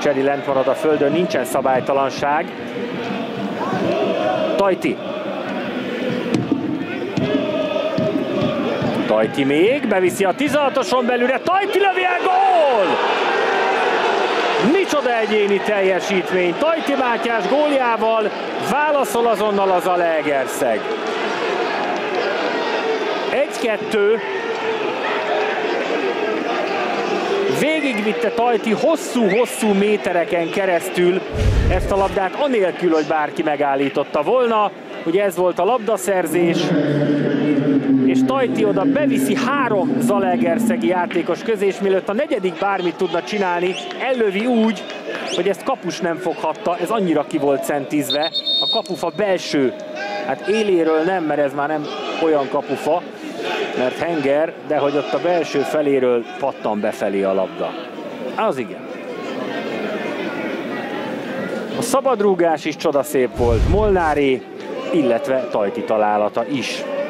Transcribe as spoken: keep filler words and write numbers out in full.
Cseri lent marad a földön, nincsen szabálytalanság. Tajti. Tajti még, beviszi a tizenhatoson belülre, Tajti lövi el, gól! Micsoda egyéni teljesítmény, Tajti Mátyás góljával válaszol azonnal az Zalaegerszeg. egy-kettő. Végigvitte Tajti hosszú-hosszú métereken keresztül ezt a labdát, anélkül, hogy bárki megállította volna. Ugye ez volt a labdaszerzés, és Tajti oda beviszi három zalaegerszegi játékos közé, és mielőtt a negyedik bármit tudna csinálni, ellövi úgy, hogy ezt kapus nem foghatta, ez annyira ki volt centízve. A kapufa belső, hát éléről nem, mert ez már nem olyan kapufa, mert henger, de hogy ott a belső feléről pattan befelé a labda. Az igen. A szabadrúgás is csodaszép volt, Molnáré, illetve Tajti találata is.